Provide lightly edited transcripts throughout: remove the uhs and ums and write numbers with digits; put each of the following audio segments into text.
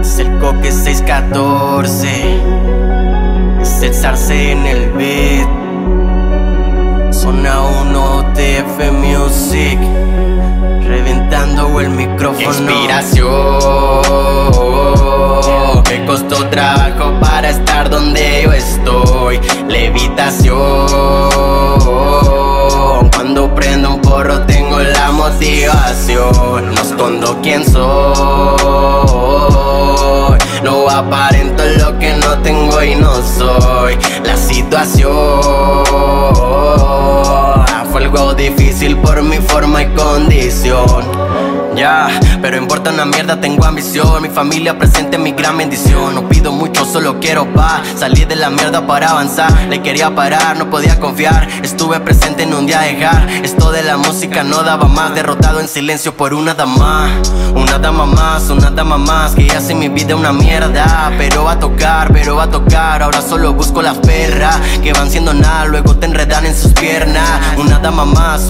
Es el Coque 614, es el Sarce en el beat. Zona 1 TF Music, reventando el micrófono. Inspiración, me costó trabajo para estar donde yo estoy. Levitación, cuando prendo un porro tengo la motivación. No escondo quién soy, no aparento lo que no tengo y no soy. La situación fue algo difícil por mi forma y condición. Pero importa una mierda, tengo ambición. Mi familia presente, mi gran bendición. No pido mucho, solo quiero paz. Salí de la mierda para avanzar. Le quería parar, no podía confiar. Estuve presente en un día dejar. Esto de la música no daba más. Derrotado en silencio por una dama. Una dama más que hace mi vida una mierda. Pero va a tocar, ahora solo busco las perras que van siendo nada, luego te enredan en sus piernas. Una dama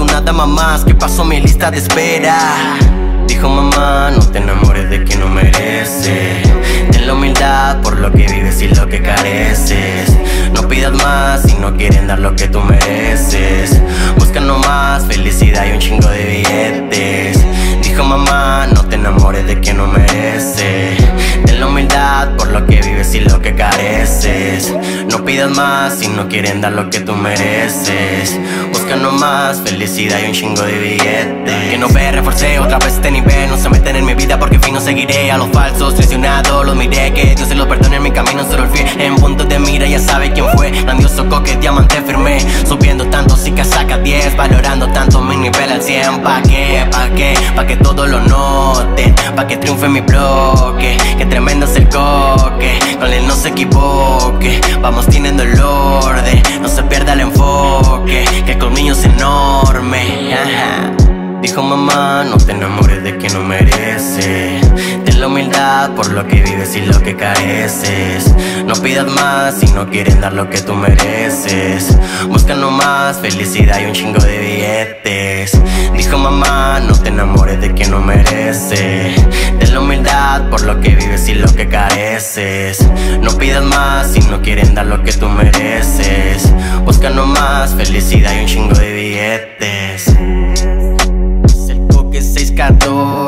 más que pasó mi lista de espera. Dijo mamá, no te enamores de quien no merece. Ten la humildad por lo que vives y lo que careces. No pidas más si no quieren dar lo que tú mereces. Busca nomás felicidad y un chingo de billetes. Dijo mamá, no te enamores de quien no merece. Ten la humildad por lo que vives y lo que careces. No pidas más si no quieren dar lo que tú mereces. Busca nomás felicidad y un chingo de billetes. Que no ve, reforcé otra vez este nivel. No se meten en mi vida porque fin no seguiré. A los falsos traicionados los miré. Que Dios se los perdone en mi camino, solo el fiel. En punto de mira ya sabe quién fue. Grandioso Coque, diamante firme. Subiendo tanto si que saca 10. Valorando tanto mi nivel al 100. Pa' que todos lo noten. Pa' que triunfe mi bloque. Que tremendo es el Coque, con él no se equivoque. Vamos teniendo el orden, no se pierda el enfoque. Que el colmillo es enorme. Dijo mamá, no te enamores de quien no merece. Ten la humildad por lo que vives y lo que careces. No pidas más si no quieren dar lo que tú mereces. Busca nomás felicidad y un chingo de billetes. Dijo mamá, no te enamores de quien no merece. Ten la humildad por lo que vives y lo que careces. No pidas más si no quieren dar lo que tú mereces. Busca nomás felicidad y un chingo de billetes. 614